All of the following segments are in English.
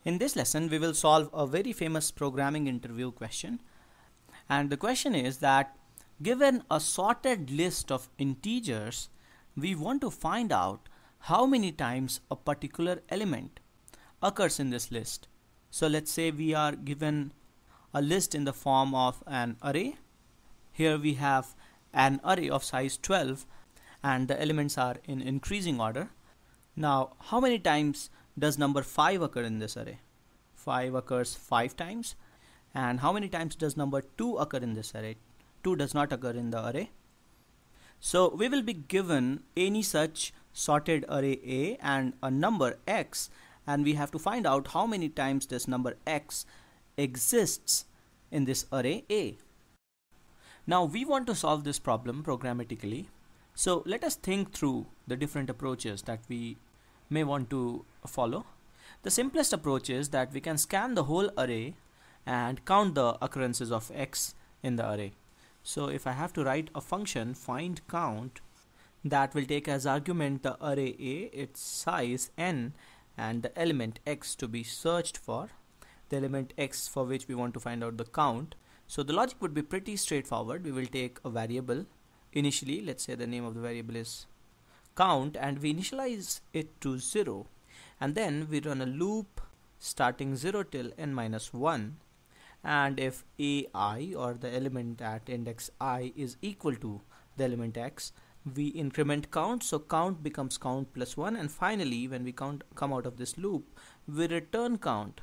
In this lesson, we will solve a very famous programming interview question. And the question is that given a sorted list of integers, we want to find out how many times a particular element occurs in this list. So let's say we are given a list in the form of an array. Here we have an array of size 12 and the elements are in increasing order. Now, how many times does number 5 occur in this array? 5 occurs 5 times. And how many times does number 2 occur in this array? 2 does not occur in the array. So we will be given any such sorted array A and a number x, and we have to find out how many times this number x exists in this array A. Now we want to solve this problem programmatically. So let us think through the different approaches that we may want to follow. The simplest approach is that we can scan the whole array and count the occurrences of x in the array. So if I have to write a function find count that will take as argument the array A, its size n, and the element x to be searched for, the element x for which we want to find out the count. So the logic would be pretty straightforward. We will take a variable initially, let's say the name of the variable is count, and we initialize it to 0, and then we run a loop starting 0 till n minus 1, and if ai, or the element at index I, is equal to the element x, we increment count, so count becomes count plus 1, and finally when we come out of this loop, we return count.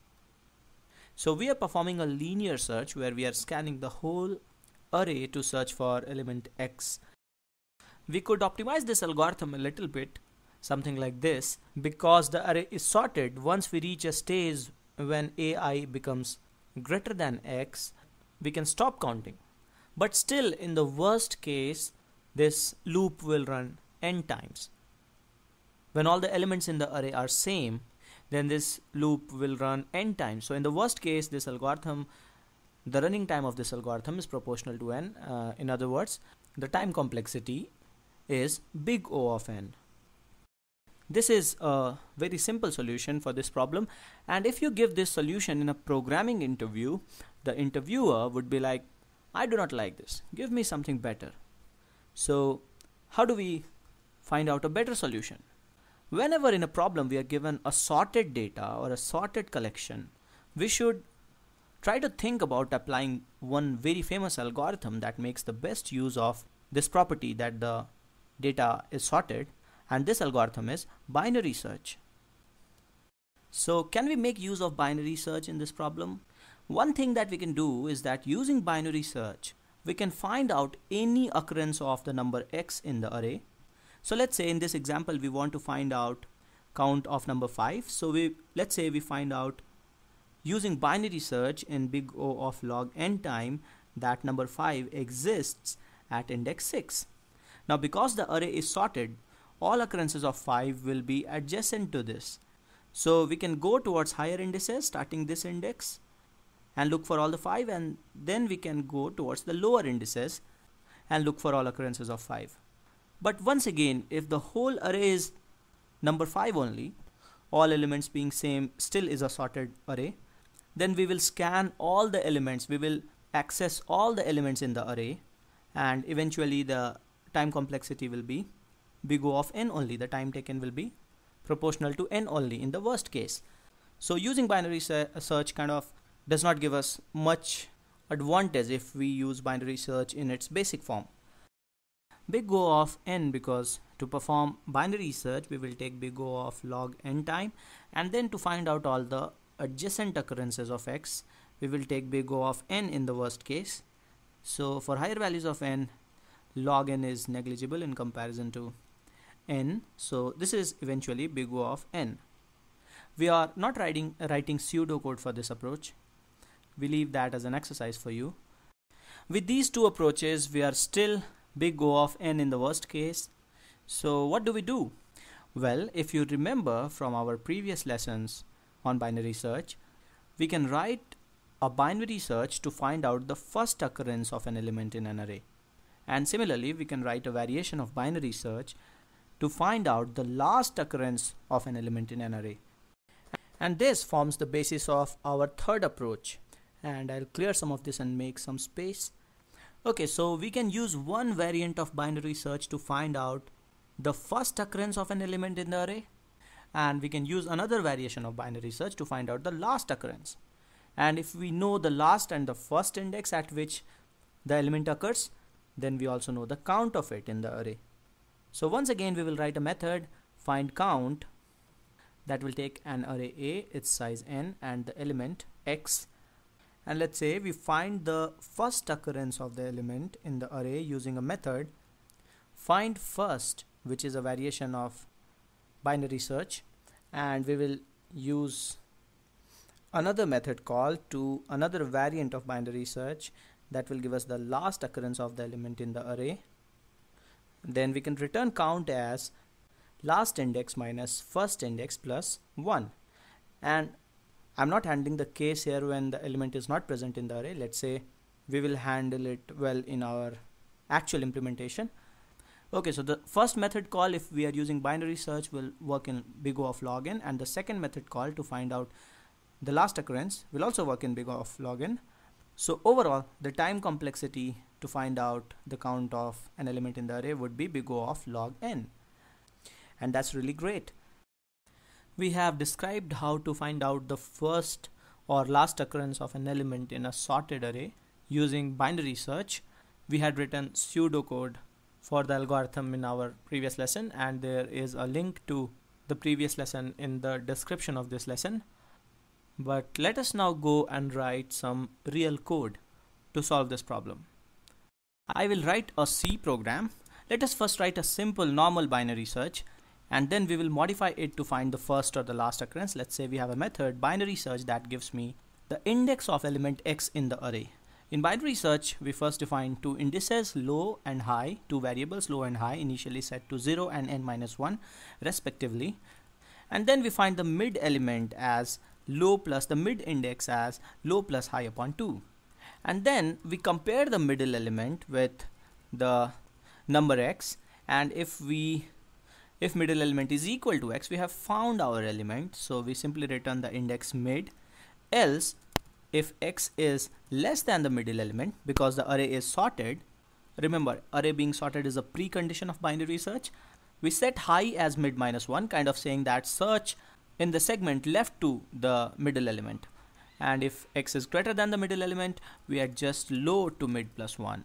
So we are performing a linear search where we are scanning the whole array to search for element x. We could optimize this algorithm a little bit, something like this, because the array is sorted. Once we reach a stage when ai becomes greater than x, we can stop counting. But still, in the worst case, this loop will run n times. When all the elements in the array are same, then this loop will run n times. So in the worst case, this algorithm, the running time of this algorithm is proportional to n. In other words, the time complexity is big O of n. This is a very simple solution for this problem, and if you give this solution in a programming interview, the interviewer would be like, I do not like this, give me something better. So how do we find out a better solution? Whenever in a problem we are given a sorted data or a sorted collection, we should try to think about applying one very famous algorithm that makes the best use of this property that the data is sorted, and this algorithm is binary search. So can we make use of binary search in this problem? One thing that we can do is that using binary search, we can find out any occurrence of the number x in the array. So let's say in this example we want to find out count of number 5. So let's say we find out using binary search in big O of log n time that number 5 exists at index 6. Now because the array is sorted, all occurrences of 5 will be adjacent to this. So we can go towards higher indices starting this index and look for all the 5, and then we can go towards the lower indices and look for all occurrences of 5. But once again, if the whole array is number 5 only, all elements being same, still is a sorted array, then we will scan all the elements, we will access all the elements in the array, and eventually the time complexity will be big O of n only. The time taken will be proportional to n only in the worst case. So using binary search kind of does not give us much advantage if we use binary search in its basic form. Big O of n, because to perform binary search we will take big O of log n time, and then to find out all the adjacent occurrences of x, we will take big O of n in the worst case. So for higher values of n, log n is negligible in comparison to n, so this is eventually big O of n. We are not writing pseudocode for this approach. We leave that as an exercise for you. With these two approaches, we are still big O of n in the worst case. So what do we do? Well, if you remember from our previous lessons on binary search, we can write a binary search to find out the first occurrence of an element in an array. And similarly, we can write a variation of binary search to find out the last occurrence of an element in an array. And this forms the basis of our third approach. And I'll clear some of this and make some space. Okay, so we can use one variant of binary search to find out the first occurrence of an element in the array. And we can use another variation of binary search to find out the last occurrence. And if we know the last and the first index at which the element occurs, then we also know the count of it in the array. So once again we will write a method find count that will take an array A, its size n, and the element x. And let's say we find the first occurrence of the element in the array using a method find first, which is a variation of binary search, and we will use another method call to another variant of binary search that will give us the last occurrence of the element in the array. Then we can return count as last index minus first index plus 1. And I'm not handling the case here when the element is not present in the array. Let's say we will handle it well in our actual implementation. Okay, so the first method call, if we are using binary search, will work in big O of log n, and the second method call to find out the last occurrence will also work in big O of log n. So overall, the time complexity to find out the count of an element in the array would be big O of log n. And that's really great. We have described how to find out the first or last occurrence of an element in a sorted array using binary search. We had written pseudocode for the algorithm in our previous lesson, and there is a link to the previous lesson in the description of this lesson. But let us now go and write some real code to solve this problem. I will write a C program. Let us first write a simple normal binary search, and then we will modify it to find the first or the last occurrence. Let's say we have a method binary search that gives me the index of element x in the array. In binary search, we first define two indices, low and high, two variables low and high initially set to 0 and n minus 1 respectively. And then we find the mid element as low plus the mid index as low plus high upon 2. And then we compare the middle element with the number x, and if middle element is equal to x, we have found our element, so we simply return the index mid. Else, if x is less than the middle element, because the array is sorted, remember array being sorted is a precondition of binary search, we set high as mid minus 1, kind of saying that search in the segment left to the middle element. And if x is greater than the middle element, we adjust low to mid plus 1.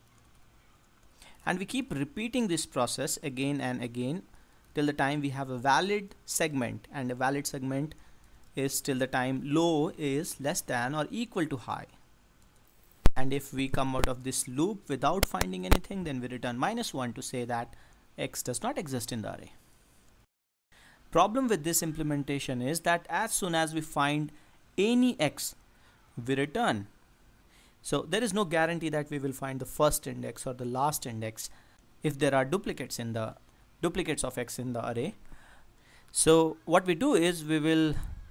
And we keep repeating this process again and again till the time we have a valid segment, and a valid segment is till the time low is less than or equal to high. And if we come out of this loop without finding anything, then we return minus 1 to say that x does not exist in the array. Problem with this implementation is that as soon as we find any x, we return. So there is no guarantee that we will find the first index or the last index if there are duplicates of x in the array. So what we will do is we will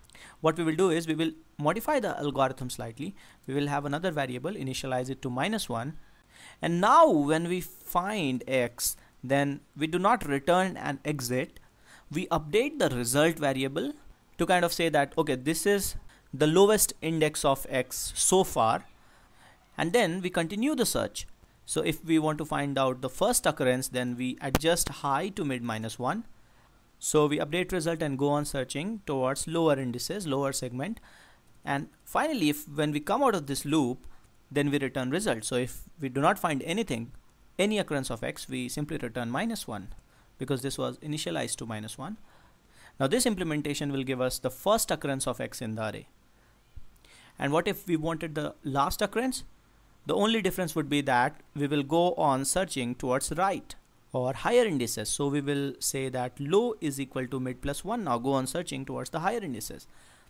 modify the algorithm slightly. We will have another variable, initialize it to minus 1, and now when we find x, then we do not return an exit. We update the result variable to kind of say that okay, this is the lowest index of x so far, and then we continue the search. So if we want to find out the first occurrence, then we adjust high to mid minus 1. So we update result and go on searching towards lower indices, lower segment. And finally, when we come out of this loop, then we return result. So if we do not find anything, any occurrence of x, we simply return minus 1 because this was initialized to minus 1. Now this implementation will give us the first occurrence of x in the array. And what if we wanted the last occurrence? The only difference would be that we will go on searching towards right or higher indices. So we will say that low is equal to mid plus 1. Now go on searching towards the higher indices.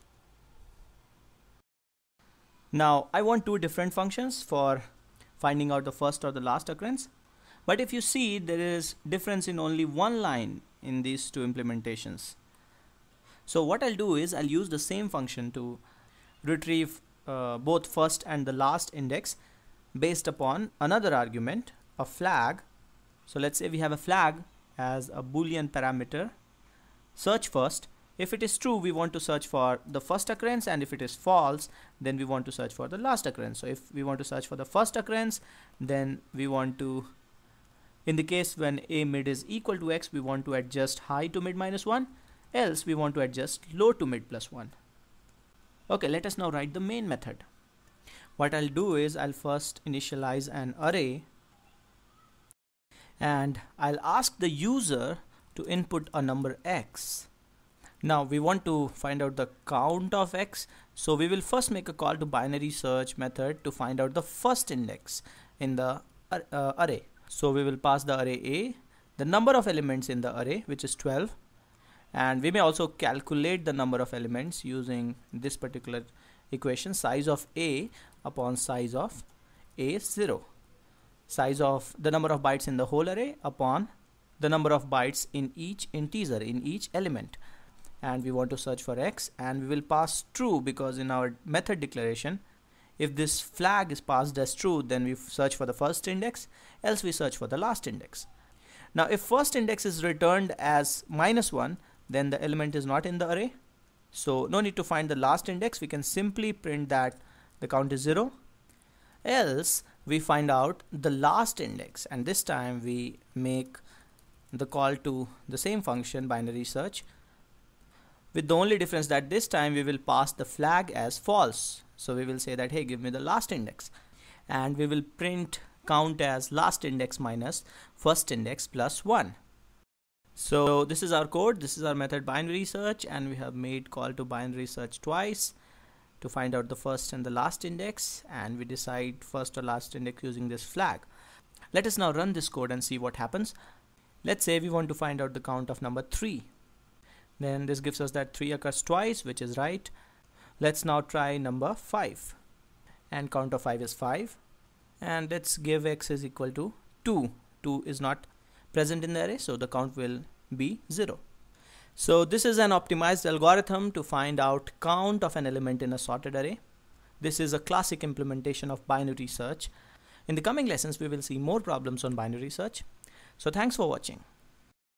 Now I want two different functions for finding out the first or the last occurrence. But if you see, there is difference in only one line in these two implementations. So what I'll do is I'll use the same function to retrieve both first and the last index based upon another argument, a flag. So let's say we have a flag as a Boolean parameter, search first, If it is true, we want to search for the first occurrence, and if it is false, then we want to search for the last occurrence. So if we want to search for the first occurrence, then we want to, in the case when a mid is equal to x, we want to adjust high to mid minus 1, else we want to adjust low to mid plus 1. Okay, let us now write the main method. What I'll do is I'll first initialize an array, and I'll ask the user to input a number x. Now we want to find out the count of x, so we will first make a call to binary search method to find out the first index in the array. So we will pass the array A, the number of elements in the array, which is 12, and we may also calculate the number of elements using this particular equation, size of A upon size of A0, size of the number of bytes in the whole array upon the number of bytes in each integer, in each element. And we want to search for x, and we will pass true, because in our method declaration, if this flag is passed as true, then we search for the first index, else we search for the last index. Now if first index is returned as -1, then the element is not in the array, so no need to find the last index. We can simply print that the count is 0, else we find out the last index, and this time we make the call to the same function, binary search, with the only difference that this time we will pass the flag as false. So we will say that, hey, give me the last index, and we will print count as last index minus first index plus 1. So this is our code, this is our method binary search, and we have made call to binary search twice to find out the first and the last index, and we decide first or last index using this flag. Let us now run this code and see what happens. Let's say we want to find out the count of number 3. Then this gives us that 3 occurs twice, which is right. Let's now try number 5, and count of 5 is 5, and let's give x is equal to 2. 2 is not present in the array, so the count will be 0. So this is an optimized algorithm to find out count of an element in a sorted array. This is a classic implementation of binary search. In the coming lessons we will see more problems on binary search. So thanks for watching.